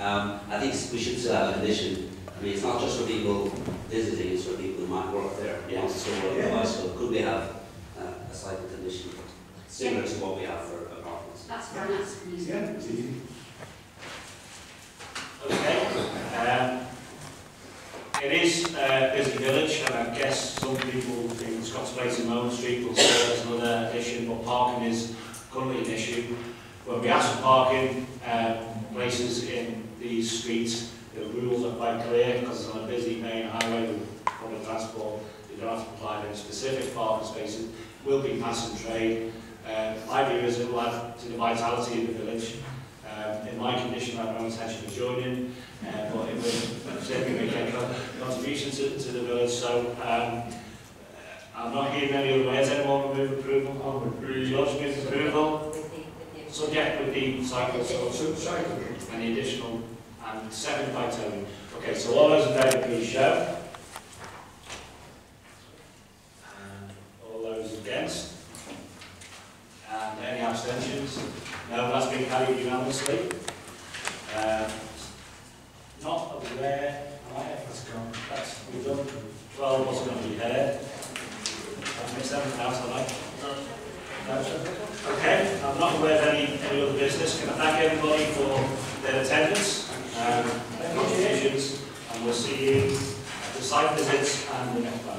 I think we should still have a condition. I mean, it's not just for people visiting, it's for people who might work there. Yeah. So could we have a slight condition similar to what we have for apartments? That's fine, that's easy. Yeah, it's easy. Okay. It is a busy village, and I guess some people think Scott's Place in Moan Street will serve as another addition, but parking is currently an issue. When we ask for parking places in these streets, the rules are quite clear because it's on a busy main highway with public transport. You don't have to provide any specific parking spaces. It will be pass and trade. My view is it will add to the vitality of the village. In my condition, I have no intention of joining, but it will certainly make a contribution to the village. So I'm not hearing any other ways. Anyone will move approval? George moves approval. Subject with the cycle, and the additional, and second by Tony. Okay, so all those in favour, please show. And all those against. And any abstentions? No, that's been carried unanimously. Not aware, am I? That's gone. We've done 12 wasn't going to be heard. I've missed everything else, have I? No. Okay, I'm not aware of any other business. Can I thank everybody for their attendance and their contributions, and we'll see you at the site visits and the next one.